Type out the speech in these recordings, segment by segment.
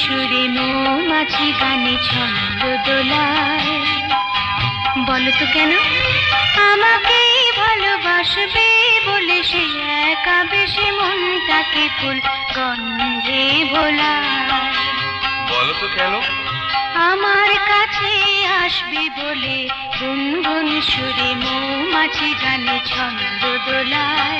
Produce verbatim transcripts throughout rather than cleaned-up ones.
সুরে মৌমাছি গানে ছন্দ দোলায়। বলো তো কেন আমাকে ভালোবাসবে বলে সে একা বেশি মনটাকে ফুল গন্ধে ভোলায়। বলো তো কেন আমার কাছে আসবে বলে গুনগুন সুরে মৌমাছি গানে ছন্দ দোলায়।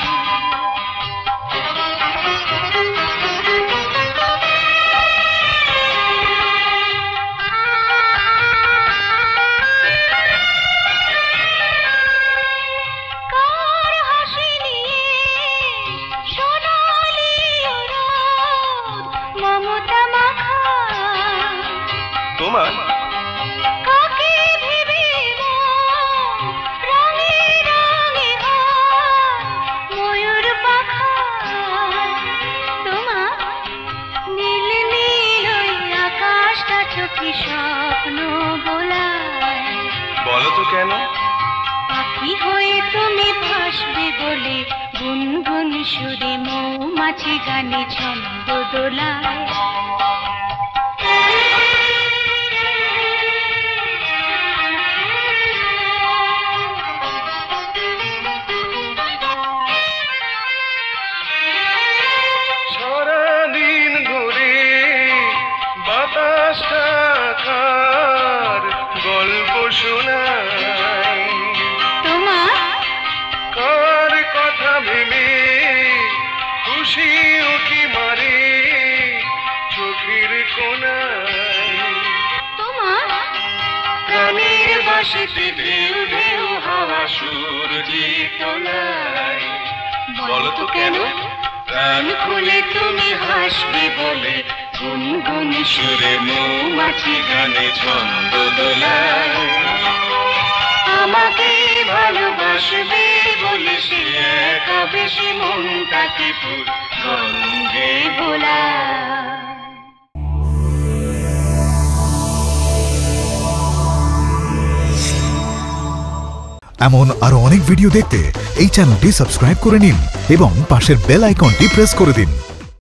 তোমার কাকে ভেবে রঙে রঙে ময়ূর পাখা। তোমার নীল নীল আকাশটা চোখে স্বপ্ন বোলায়। বলো তো কেন পাখি হয়ে তুমি ভাসবে বলে গুনগুন সুরে মৌমাছি গানে ছন্দ দোলায়। গল্প শোনাই তোমার কার কথা ভেবে খুশি উকি মারে চোখের কোনায়। তোমার গানের বাঁশিতে ঢেউ ঢেউ হাওয়া সুর তোলায়। বলো তো কেন প্রাণ খুলে তুমি হাসবে বলে গুনগুন সুরে মৌমাছি গানে ছন্দ দোলায়। আমাকে ভালোবাসবে বলে সে একা বেশি মনটাকে ফুল গন্ধে ভোলায়। এমন আরো অনেক ভিডিও দেখতে এই চ্যানেলটি সাবস্ক্রাইব করে নিন এবং পাশের বেল আইকনটি প্রেস করে দিন।